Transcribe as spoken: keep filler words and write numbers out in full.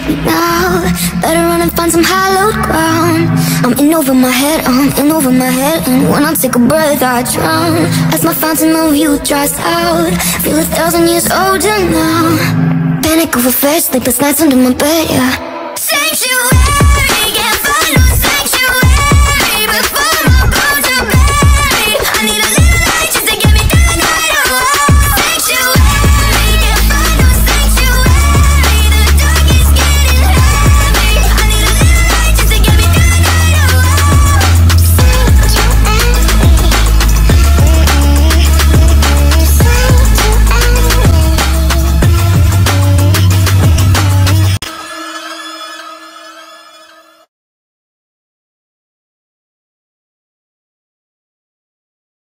me now. Better run and find some hallowed ground. I'm in over my head, I'm in over my head, and when I take a breath I drown. As my fountain of youth dries out, feel a thousand years older now. Panic over fear, sleepless nights under my bed, yeah.